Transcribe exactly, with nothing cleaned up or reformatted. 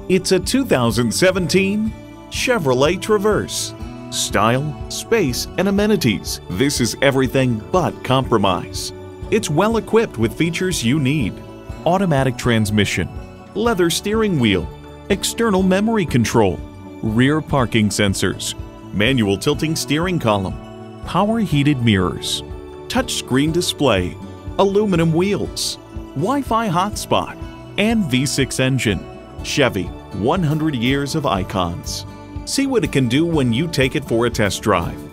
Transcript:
It's a two thousand seventeen Chevrolet Traverse. Style, space, and amenities. This is everything but compromise. It's well equipped with features you need: automatic transmission, leather steering wheel, external memory control, rear parking sensors, manual tilting steering column, power heated mirrors, touchscreen display, aluminum wheels, Wi-Fi hotspot, and V six engine. Chevy, one hundred years of icons. See what it can do when you take it for a test drive.